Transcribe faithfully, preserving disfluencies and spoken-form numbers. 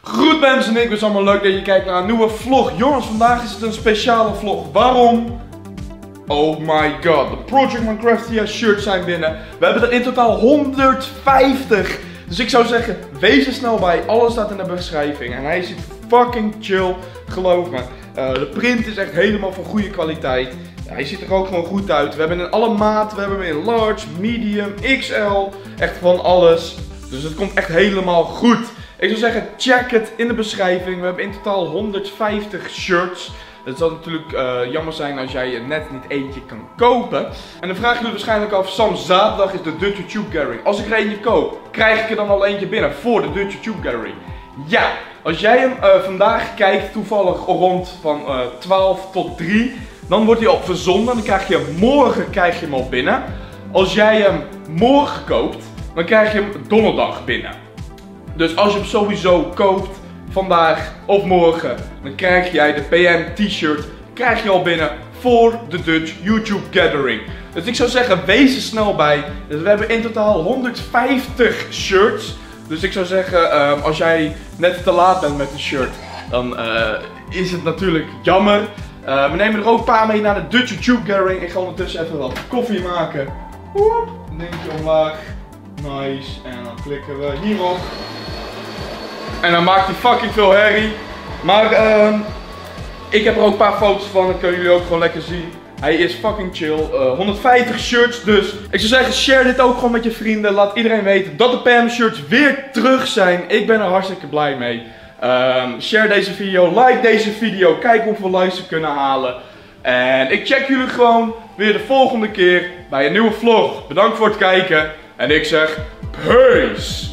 Goed mensen, ik ben allemaal leuk dat je kijkt naar een nieuwe vlog. Jongens, vandaag is het een speciale vlog. Waarom? Oh my god, de Project Minecraftia shirts zijn binnen. We hebben er in totaal honderdvijftig. Dus ik zou zeggen, wees er snel bij. Alles staat in de beschrijving. En hij ziet fucking chill, geloof me. Uh, de print is echt helemaal van goede kwaliteit. Ja, hij ziet er ook gewoon goed uit. We hebben hem in alle maten. We hebben hem in large, medium, X L. Echt van alles. Dus het komt echt helemaal goed. Ik zou zeggen, check het in de beschrijving. We hebben in totaal honderdvijftig shirts. Het zal natuurlijk uh, jammer zijn als jij er net niet eentje kan kopen. En dan vraag je je waarschijnlijk af, Sam, zaterdag is de Dutch YouTube Gallery. Als ik er eentje koop, krijg ik er dan al eentje binnen voor de Dutch YouTube Gallery? Ja, als jij hem uh, vandaag kijkt, toevallig rond van uh, twaalf tot drie, dan wordt hij al verzonden. Dan krijg je hem morgen krijg je hem al binnen. Als jij hem morgen koopt, dan krijg je hem donderdag binnen. Dus als je hem sowieso koopt vandaag of morgen, dan krijg jij de P M t-shirt krijg je al binnen voor de Dutch YouTube Gathering. Dus ik zou zeggen, wees er snel bij. Dus we hebben in totaal honderdvijftig shirts. Dus ik zou zeggen, uh, als jij net te laat bent met een shirt, dan uh, is het natuurlijk jammer. Uh, we nemen er ook een paar mee naar de Dutch YouTube Gathering. Ik ga ondertussen even wat koffie maken. Woep, een dingetje omlaag. Nice. En dan klikken we hierop. En dan maakt hij fucking veel herrie. Maar uh, ik heb er ook een paar foto's van. Dat kunnen jullie ook gewoon lekker zien. Hij is fucking chill. Uh, honderdvijftig shirts dus. Ik zou zeggen, share dit ook gewoon met je vrienden. Laat iedereen weten dat de P M shirts weer terug zijn. Ik ben er hartstikke blij mee. Um, share deze video. Like deze video. Kijk hoeveel likes we kunnen halen. En ik check jullie gewoon weer de volgende keer bij een nieuwe vlog. Bedankt voor het kijken. En ik zeg, peace.